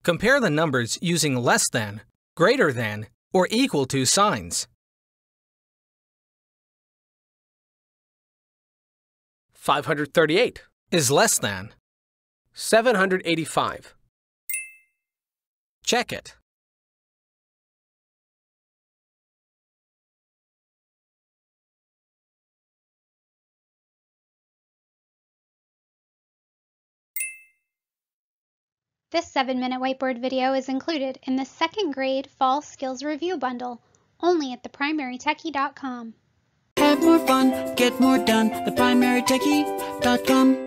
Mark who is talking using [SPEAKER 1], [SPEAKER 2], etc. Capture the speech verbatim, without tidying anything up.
[SPEAKER 1] Compare the numbers using less than, greater than, or equal to signs.
[SPEAKER 2] five hundred thirty-eight
[SPEAKER 1] is less than.
[SPEAKER 2] seven hundred eighty-five.
[SPEAKER 1] Check it.
[SPEAKER 3] This seven minute whiteboard video is included in the second grade Fall Skills Review Bundle, only at the primary techie dot com.
[SPEAKER 4] Have more fun, get more done, the primary techie dot com.